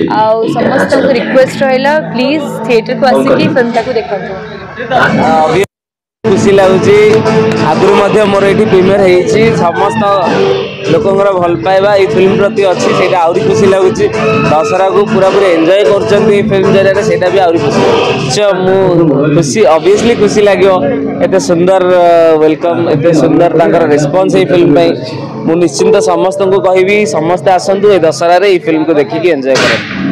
आउ समस्त को रिक्वेस्ट रहा प्लीज थिएटर को आसिकी फिल्म टाको देखो। खुशी लगुच आगुरी मोर ये प्रीमियर होती समस्त लोकंर भल पाइबा ये फिल्म प्रति अच्छी से आहरी खुशी लगुच दशहरा को पूरा पूरी एंजॉय कर फिल्म जरिए से भी आहरी खुशी खुशी ऑब्वियसली खुशी लगे एत सुंदर वेलकम एत सुंदर रिस्पांस ये फिल्म मु निश्चिंत समस्त को कहबी समस्ते आसतु ए दशहरा ये फिल्म को देखिए एंजॉय करें।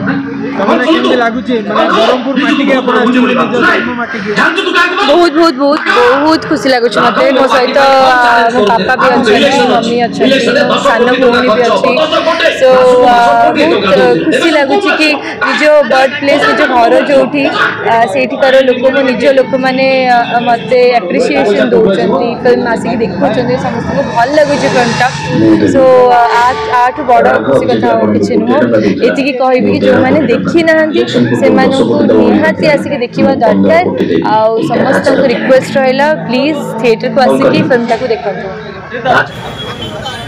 बहुत बहुत बहुत बहुत खुशी लगुच मत मो सहित मो पापा भी अच्छे मम्मी अच्छे सान भौणी भी अच्छी सो बहुत खुशी लगुच कि निज बर्थ प्लेस निज घर जो सेठिकार लोक निज लोक मैंने मत एप्रिसिएशन दौरान फिल्म आसिक देखुं समस्त को भल लगुच फिल्मटा सो आठ बड़ खुशी कथा किसी नुह ये कहबी जो मैंने देखी ना से निहाती आसिक देखा दरकार आउ समस्त को रिक्वेस्ट रहा प्लीज थिएटर को आसिकी फिल्म टाको देखो।